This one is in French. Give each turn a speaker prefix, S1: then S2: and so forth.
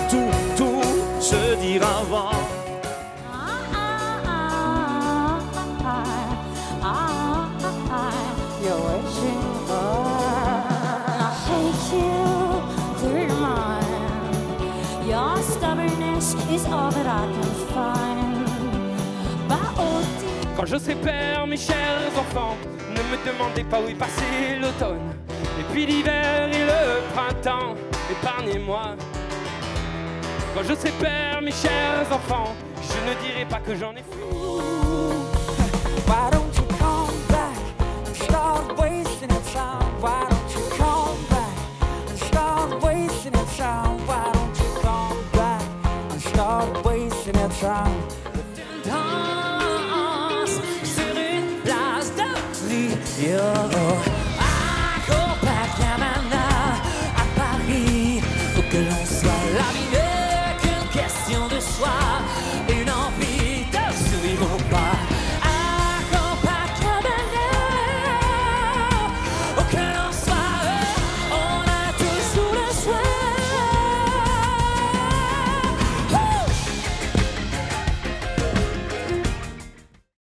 S1: et tout se dira avant.
S2: You're wishing for. I hate you through your mind. Your stubbornness is all that I can find.
S3: Quand je serai père, mes chers enfants, ne me demandez pas où est passé l'automne. Et puis l'hiver et le printemps, épargnez-moi. Quand je serai père, mes chers enfants, je ne dirai pas que j'en ai fait.